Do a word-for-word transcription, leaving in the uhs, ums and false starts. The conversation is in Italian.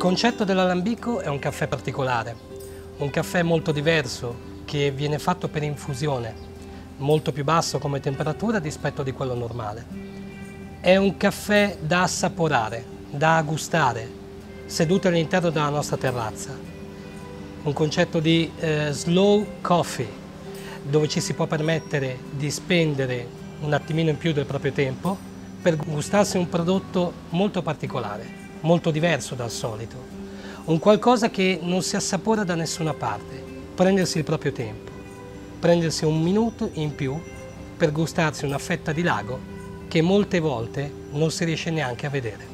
concetto dell'Alambico è un caffè particolare, un caffè molto diverso che viene fatto per infusione, molto più basso come temperatura rispetto di quello normale. È un caffè da assaporare, da gustare, seduto all'interno della nostra terrazza. Un concetto di eh, slow coffee, dove ci si può permettere di spendere un attimino in più del proprio tempo per gustarsi un prodotto molto particolare, molto diverso dal solito, un qualcosa che non si assapora da nessuna parte, prendersi il proprio tempo, prendersi un minuto in più per gustarsi una fetta di lago che molte volte non si riesce neanche a vedere.